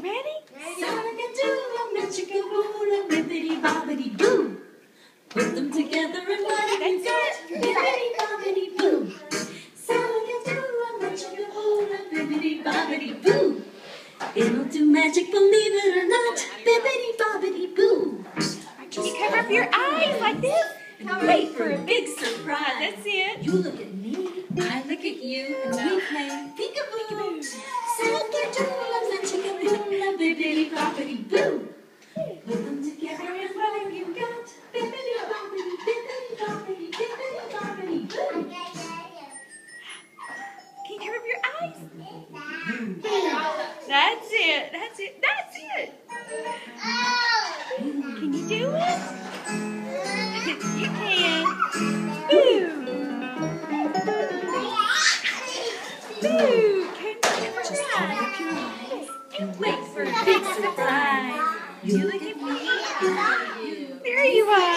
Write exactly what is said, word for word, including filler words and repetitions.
ready? Bibbidi bobbidi boo. Put them together and what do you get? Bibbidi bobbidi boo. Bibbidi bobbidi boo. It'll do magic, believe it or not. Bibbidi bobbidi boo. Can you cover up your eyes like this? Wait for a big surprise. That's it. You look at me, I look at you, and we play peekaboo. Bibbidi bobbidi boo. Put them together and what have you got? Bibbidi bobbidi, bibbidi bobbidi, bibbidi bobbidi boo. Can you cover up your eyes? That's it. That's it. That's it. Can you do it? You can. Boo. Boo. Can you cover Just your cover eyes? up your eyes and wait for a big surprise. You look at me, I look at you. There you are.